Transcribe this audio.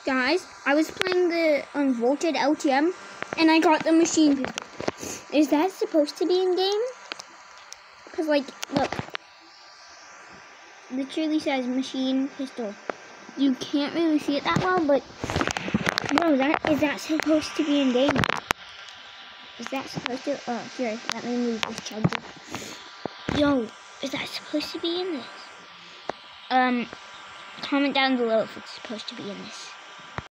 Guys, I was playing the unvaulted LTM, and I got the machine pistol. Is that supposed to be in game? Because, like, look. Literally says machine pistol. You can't really see it that well, but bro, is that supposed to be in game? Is that supposed to? Oh, here, let me move this charger. Yo, is that supposed to be in this? Comment down below if it's supposed to be in this.